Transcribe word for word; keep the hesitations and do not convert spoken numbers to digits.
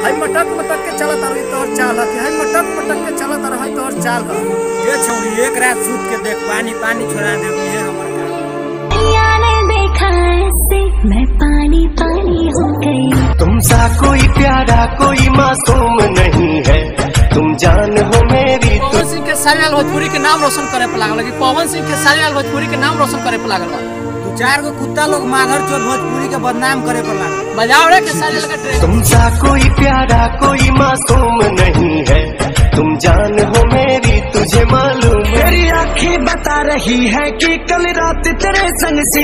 हाय मटक मटक के चलत रही तोर चाल है, हाय मटक मटक के चलत रही तोर चाल है। ये छोड़ी एक रात सूत के देख, पानी पानी छोड़ा दे ये हमर का। ने देखा ऐसे मैं पानी पानी हो गई। तुमसा कोई प्यारा कोई मासूम नहीं है, तुम जान हो मेरी। पवन सिंह के सारियाल भोजपुरी के नाम रोशन करे पे लागल, पवन सिंह के सारियाल भोजपुरी के नाम रोशन करे पे लागल। चार गो कुत्ता लोग माघर चोर भोजपुरी के बदनाम करे पर लागल। बजाओ रे के सारियाल का ट्रेन। तुमसा कोई प्यारा कोई मासूम नहीं है, तुम जान हो मेरी तुझे मालूम। मेरी आँखें बता रही है कि कल रात तेरे संग से